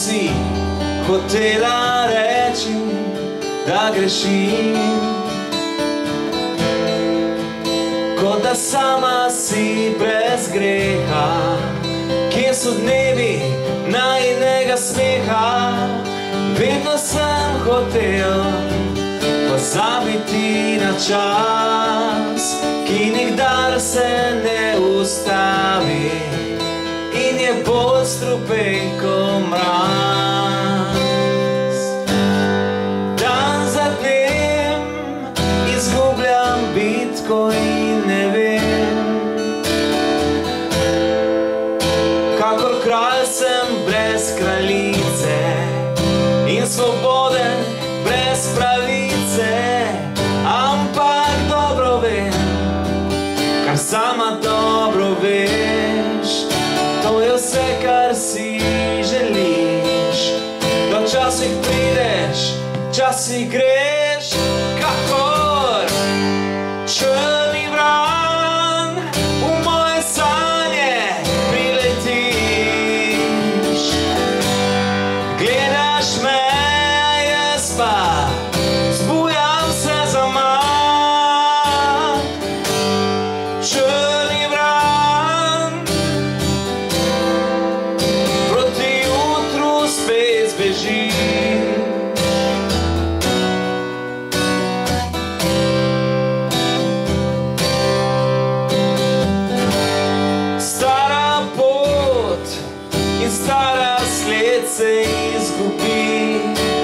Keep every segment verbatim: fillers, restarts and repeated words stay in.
si hotela reči, da grešim, kot da sama si brez greha. Kje so dnevi najinega smeha? Vedno sem hotel pozabiti na čas, ki nikdar se ne ustavi in je bolj strupen ko mraz. Dan za dnem izgubljam bitko in ne vem, kakor kralj sem brez kraljice in svoboden brez pravice, ampak dobro vem, kar sama dobro veš, to je vse, kar si želiš. Da včasih prideš, včasih greš, kakor črni vran v moje sanje priletiš. Gledaš me, jaz pa zbujam se zaman. Črni vran proti jutru spet zbeži. Stara pot in stara sled se izgubi.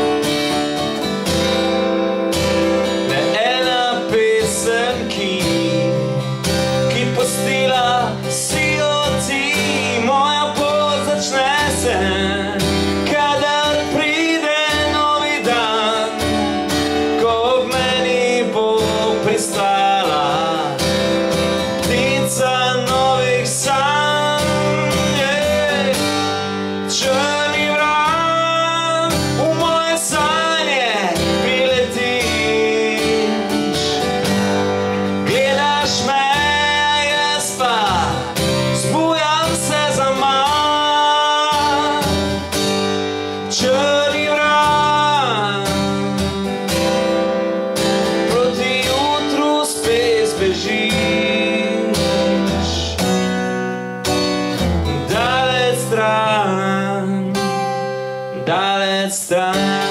Le ena pesem, ki ki pustila si oti. Moja pot začne se, kadar pride novi dan, ko ob meni bo pristala ptica novih sanj. Črni vran v moje sanje priletiš. Gledaš me, jaz pa zbujam se zaman. Črni vran proti jutru spet zbežiš. Daleč stran, daleč stran.